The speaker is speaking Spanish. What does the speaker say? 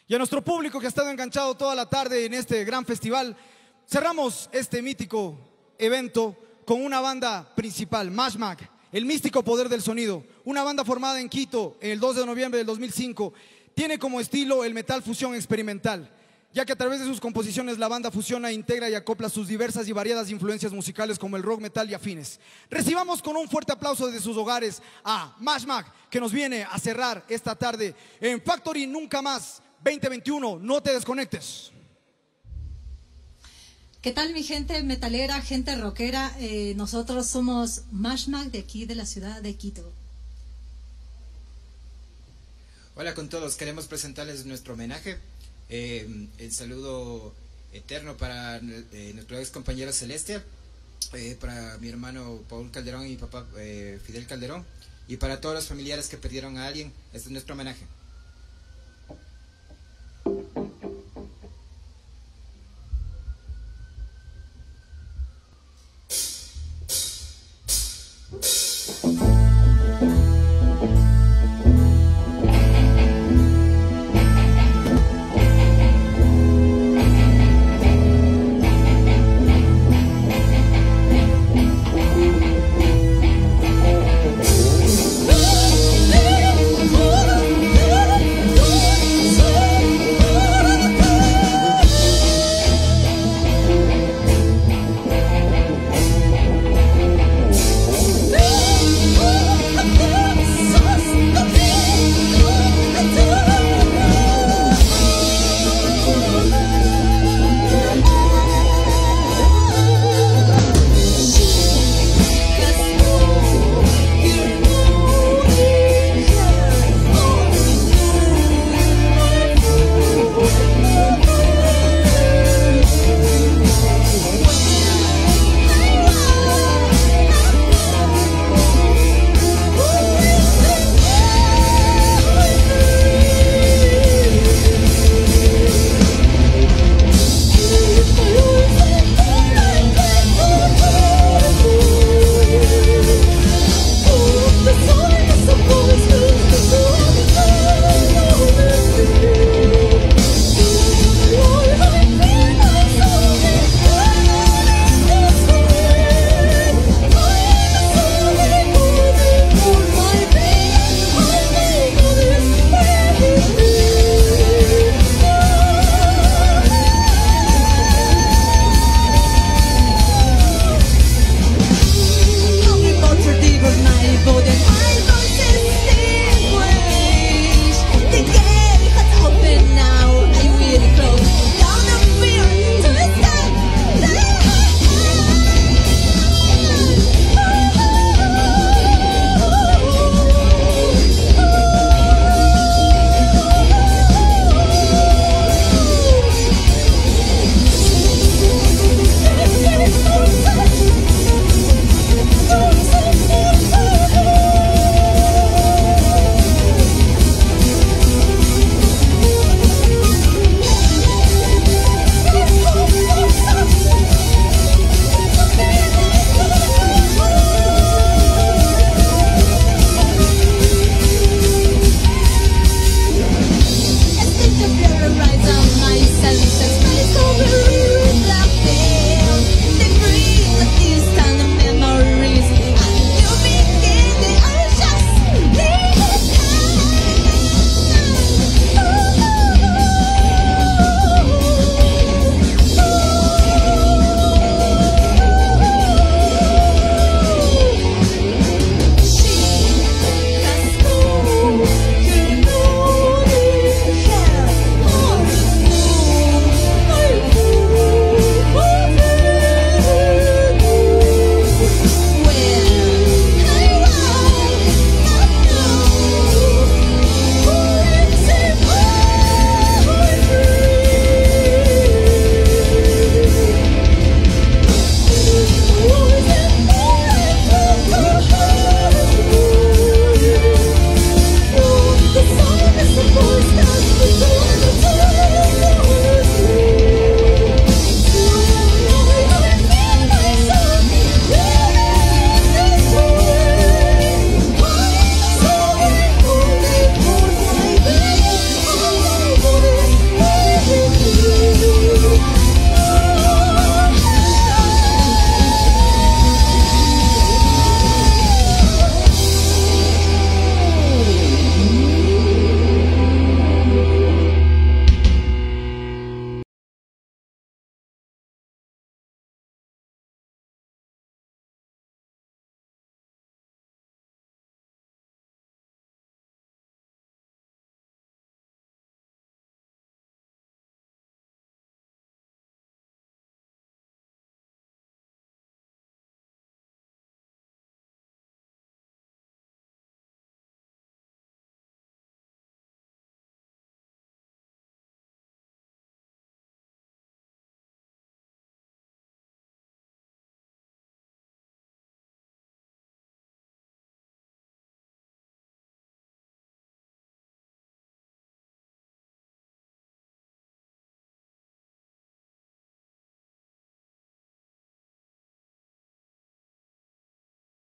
Y a nuestro público que ha estado enganchado toda la tarde en este gran festival, cerramos este mítico evento con una banda principal, Mashmak, el místico poder del sonido. Una banda formada en Quito en el 2 de noviembre del 2005. Tiene como estilo el metal fusión experimental, ya que a través de sus composiciones la banda fusiona, integra y acopla sus diversas y variadas influencias musicales como el rock, metal y afines. Recibamos con un fuerte aplauso desde sus hogares a Mashmak, que nos viene a cerrar esta tarde en Factory Nunca Más 2021. No te desconectes. ¿Qué tal, mi gente metalera, gente rockera? Nosotros somos Mashmak, de aquí de la ciudad de Quito. Hola con todos, queremos presentarles nuestro homenaje. El saludo eterno para nuestro ex compañero Celestia, para mi hermano Paul Calderón y mi papá Fidel Calderón, y para todos los familiares que perdieron a alguien. Este es nuestro homenaje.